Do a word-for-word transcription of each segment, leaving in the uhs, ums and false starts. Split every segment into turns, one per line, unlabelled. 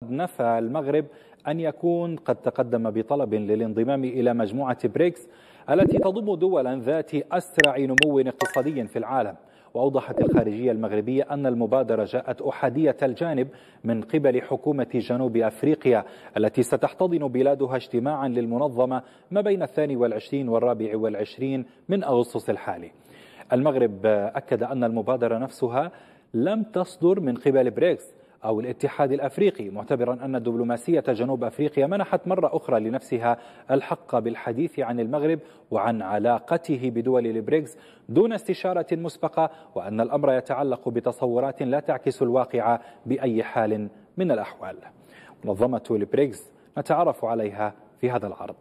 نفى المغرب أن يكون قد تقدم بطلب للانضمام إلى مجموعة بريكس التي تضم دولا ذات أسرع نمو اقتصادي في العالم. وأوضحت الخارجية المغربية أن المبادرة جاءت أحادية الجانب من قبل حكومة جنوب أفريقيا التي ستحتضن بلادها اجتماعا للمنظمة ما بين الثاني والعشرين والرابع والعشرين من أغسطس الحالي. المغرب أكد أن المبادرة نفسها لم تصدر من قبل بريكس أو الاتحاد الأفريقي، معتبرا أن دبلوماسية جنوب أفريقيا منحت مرة أخرى لنفسها الحق بالحديث عن المغرب وعن علاقته بدول البريكس دون استشارة مسبقة، وأن الأمر يتعلق بتصورات لا تعكس الواقع بأي حال من الأحوال. منظمة البريكس نتعرف عليها في هذا العرض.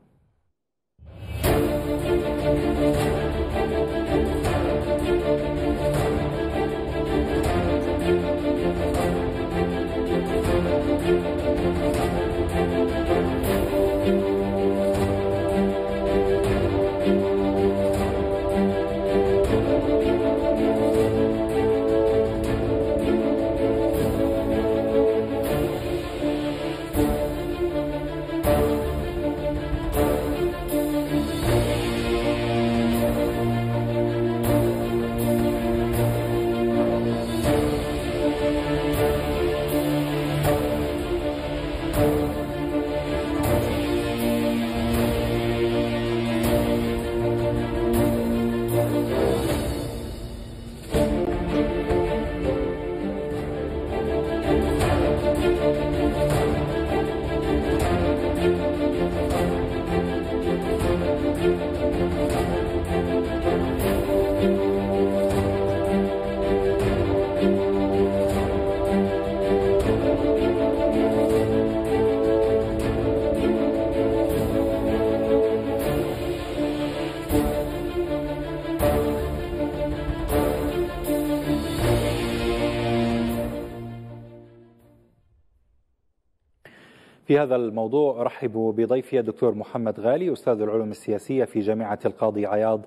في هذا الموضوع أرحب بضيفي الدكتور محمد غالي، أستاذ العلوم السياسية في جامعة القاضي عياض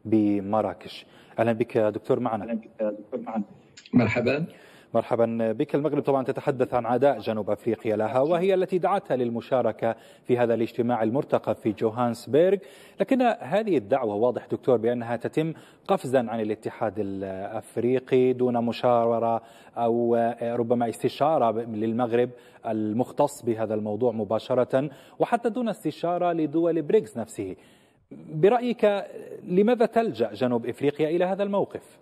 بمراكش. أهلا بك دكتور معنا.
أهلا بك دكتور معنا. مرحبا.
مرحبا بك. المغرب طبعا تتحدث عن عداء جنوب أفريقيا لها، وهي التي دعتها للمشاركة في هذا الاجتماع المرتقب في جوهانسبرغ، لكن هذه الدعوة واضح دكتور بأنها تتم قفزا عن الاتحاد الأفريقي دون مشاورة أو ربما استشارة للمغرب المختص بهذا الموضوع مباشرة، وحتى دون استشارة لدول بريكس نفسه. برأيك لماذا تلجأ جنوب أفريقيا إلى هذا الموقف؟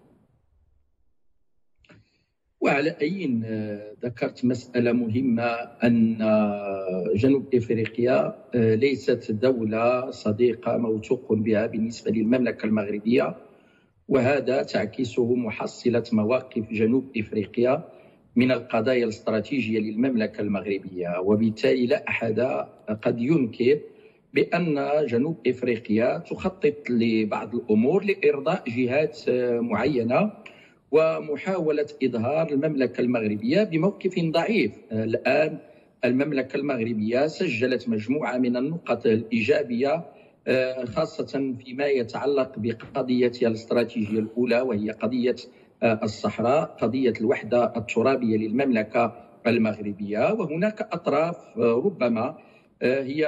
وعلى أي ذكرت مسألة مهمة، أن جنوب أفريقيا ليست دولة صديقة موثوق بها بالنسبة للمملكة المغربية، وهذا تعكسه محصلة مواقف جنوب أفريقيا من القضايا الاستراتيجية للمملكة المغربية. وبالتالي لا أحد قد ينكر بأن جنوب أفريقيا تخطط لبعض الأمور لإرضاء جهات معينة ومحاولة إظهار المملكة المغربية بموقف ضعيف. الآن المملكة المغربية سجلت مجموعة من النقط الإيجابية، خاصة فيما يتعلق بقضيتها الاستراتيجية الأولى، وهي قضية الصحراء، قضية الوحدة الترابية للمملكة المغربية. وهناك أطراف ربما هي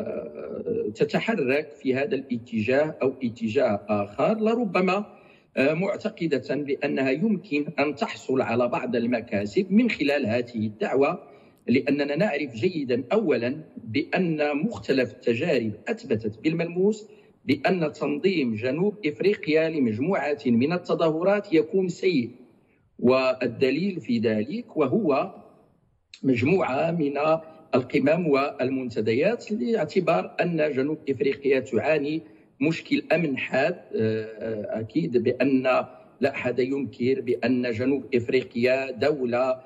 تتحرك في هذا الاتجاه أو اتجاه آخر، لربما معتقدة بأنها يمكن أن تحصل على بعض المكاسب من خلال هذه الدعوة، لأننا نعرف جيدا أولا بأن مختلف التجارب أثبتت بالملموس بأن تنظيم جنوب إفريقيا لمجموعة من التظاهرات يكون سيء. والدليل في ذلك وهو مجموعة من القمم والمنتديات، لاعتبار أن جنوب إفريقيا تعاني مشكل أمن حاد. أكيد بأن لا أحد ينكر بأن جنوب إفريقيا دولة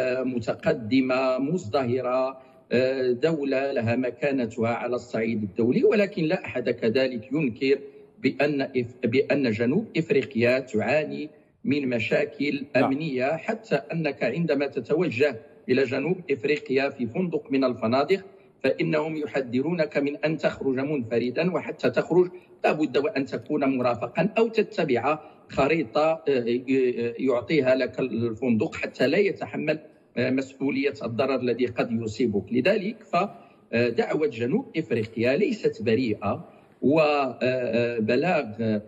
متقدمة مزدهرة، دولة لها مكانتها على الصعيد الدولي، ولكن لا أحد كذلك ينكر بأن بأن جنوب إفريقيا تعاني من مشاكل أمنية، حتى أنك عندما تتوجه إلى جنوب إفريقيا في فندق من الفنادق فإنهم يحذرونك من أن تخرج منفردا، وحتى تخرج لابد وأن تكون مرافقا أو تتبع خريطة يعطيها لك الفندق حتى لا يتحمل مسؤولية الضرر الذي قد يصيبك. لذلك فدعوة جنوب إفريقيا ليست بريئة، وبلاغ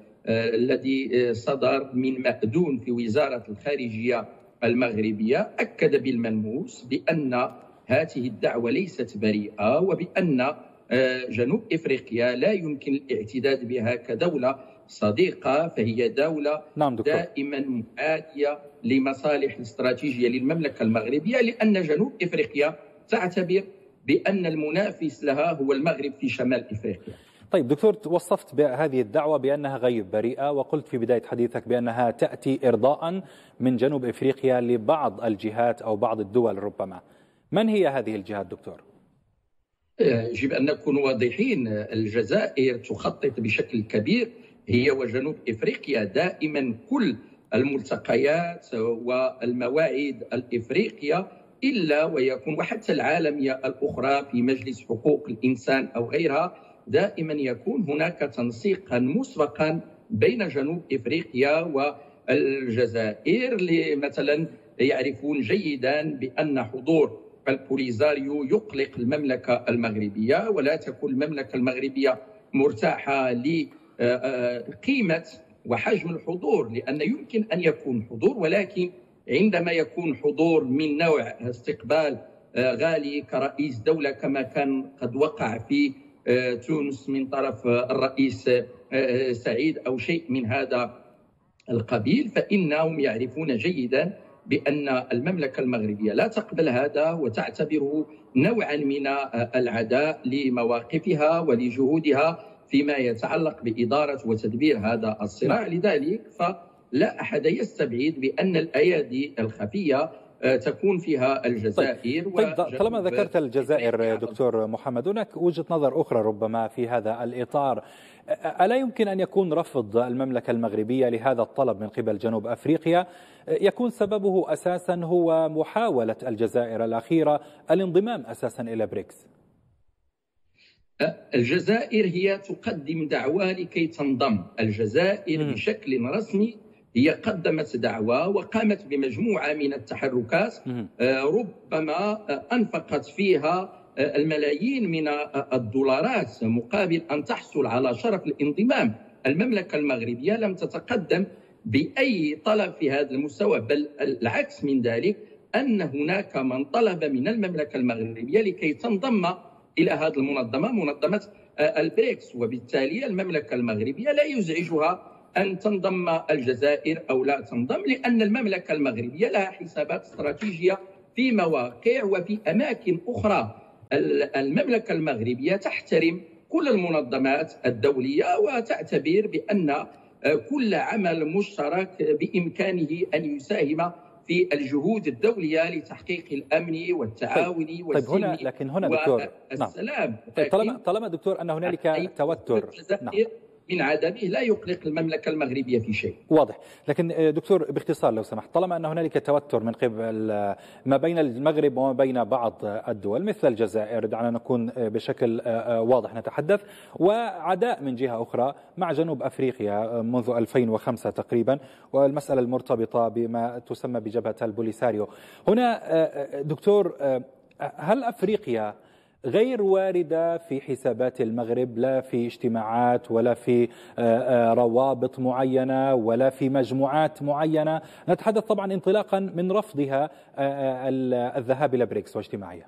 الذي صدر من مأذون في وزارة الخارجية المغربية أكد بالملموس بأن هذه الدعوة ليست بريئة، وبأن جنوب إفريقيا لا يمكن الاعتداد بها كدولة صديقة، فهي دولة نعم دائما معادية لمصالح الاستراتيجية للمملكة المغربية، لأن جنوب إفريقيا تعتبر بأن المنافس لها هو المغرب في شمال إفريقيا.
طيب دكتور، وصفت هذه الدعوة بأنها غير بريئة، وقلت في بداية حديثك بأنها تأتي إرضاء من جنوب إفريقيا لبعض الجهات أو بعض الدول ربما. من هي هذه الجهات دكتور؟
يجب أن نكون واضحين. الجزائر تخطط بشكل كبير هي وجنوب إفريقيا دائما كل الملتقيات والمواعيد الإفريقية إلا ويكون، وحتى العالمية الأخرى في مجلس حقوق الإنسان أو غيرها، دائما يكون هناك تنسيقا مسبقا بين جنوب إفريقيا والجزائر. مثلا يعرفون جيدا بأن حضور البوليزاريو يقلق المملكة المغربية، ولا تكون المملكة المغربية مرتاحة لقيمة وحجم الحضور، لأن يمكن أن يكون حضور، ولكن عندما يكون حضور من نوع استقبال غالي كرئيس دولة كما كان قد وقع في تونس من طرف الرئيس سعيد أو شيء من هذا القبيل، فإنهم يعرفون جيدا بأن المملكة المغربية لا تقبل هذا وتعتبره نوعا من العداء لمواقفها ولجهودها فيما يتعلق بإدارة وتدبير هذا الصراع. لذلك فلا أحد يستبعد بأن الأيادي الخفية تكون فيها الجزائر.
طيب, طيب طالما ذكرت الجزائر دكتور محمد، هناك وجهة نظر أخرى ربما في هذا الإطار. ألا يمكن أن يكون رفض المملكة المغربية لهذا الطلب من قبل جنوب أفريقيا يكون سببه أساسا هو محاولة الجزائر الأخيرة الانضمام أساسا إلى بريكس؟
الجزائر هي تقدم دعوة لكي تنضم. الجزائر م. بشكل رسمي هي قدمت دعوة وقامت بمجموعة من التحركات ربما أنفقت فيها الملايين من الدولارات مقابل أن تحصل على شرف الانضمام. المملكة المغربية لم تتقدم بأي طلب في هذا المستوى، بل العكس من ذلك، أن هناك من طلب من المملكة المغربية لكي تنضم إلى هذه المنظمة، منظمة البريكس، وبالتالي المملكة المغربية لا يزعجها أن تنضم الجزائر أو لا تنضم، لأن المملكة المغربية لها حسابات استراتيجية في مواقع وفي أماكن أخرى. المملكة المغربية تحترم كل المنظمات الدولية وتعتبر بأن كل عمل مشترك بإمكانه أن يساهم في الجهود الدولية لتحقيق الأمن والتعاون
طيب
والسلم.
طيب هنا لكن هنا دكتور
والسلام.
نعم. طالما طالما دكتور أن هنالك توتر
نعم. من عدمه لا يقلق المملكة المغربية في شيء.
واضح. لكن دكتور باختصار لو سمحت، طالما أن هنالك توتر من قبل ما بين المغرب وما بين بعض الدول مثل الجزائر، دعنا نكون بشكل واضح نتحدث، وعداء من جهة أخرى مع جنوب أفريقيا منذ ألفين وخمسة تقريبا، والمسألة المرتبطة بما تسمى بجبهة البوليساريو. هنا دكتور، هل أفريقيا غير واردة في حسابات المغرب، لا في اجتماعات ولا في روابط معينة ولا في مجموعات معينة؟ نتحدث طبعا انطلاقا من رفضها الذهاب إلى بريكس واجتماعية.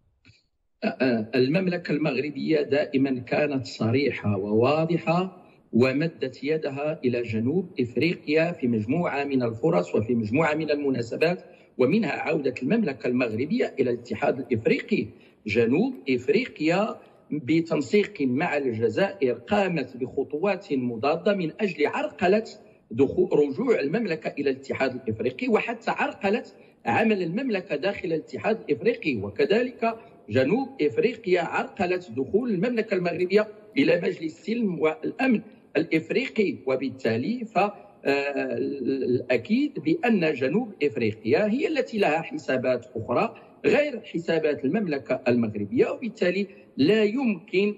المملكة المغربية دائما كانت صريحة وواضحة، ومدت يدها إلى جنوب إفريقيا في مجموعة من الفرص وفي مجموعة من المناسبات، ومنها عودة المملكة المغربية إلى الاتحاد الإفريقي. جنوب إفريقيا بتنسيق مع الجزائر قامت بخطوات مضادة من أجل عرقلة دخول رجوع المملكة إلى الاتحاد الإفريقي، وحتى عرقلة عمل المملكة داخل الاتحاد الإفريقي. وكذلك جنوب إفريقيا عرقلت دخول المملكة المغربية إلى مجلس السلم والأمن الإفريقي. وبالتالي فالأكيد بأن جنوب إفريقيا هي التي لها حسابات أخرى غير حسابات المملكة المغربية، وبالتالي لا يمكن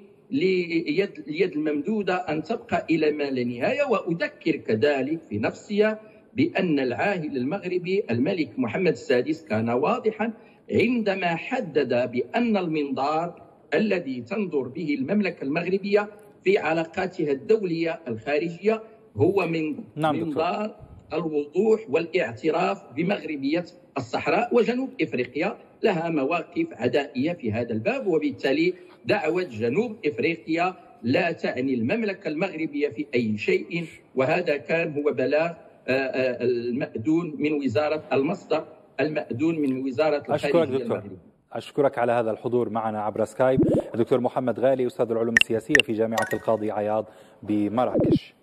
لليد الممدودة أن تبقى إلى ما لا نهاية. وأذكر كذلك في نفسها بأن العاهل المغربي الملك محمد السادس كان واضحا عندما حدد بأن المنظار الذي تنظر به المملكة المغربية في علاقاتها الدولية الخارجية هو من
نعم
منظار الوضوح والاعتراف بمغربية الصحراء، وجنوب إفريقيا لها مواقف عدائية في هذا الباب، وبالتالي دعوة جنوب إفريقيا لا تعني المملكة المغربية في أي شيء. وهذا كان هو بلاغ المأذون من وزارة المصدر المأذون من وزارة الخارجية المغربية.
أشكرك على هذا الحضور معنا عبر سكايب. الدكتور محمد غالي أستاذ العلوم السياسية في جامعة القاضي عياض بمراكش.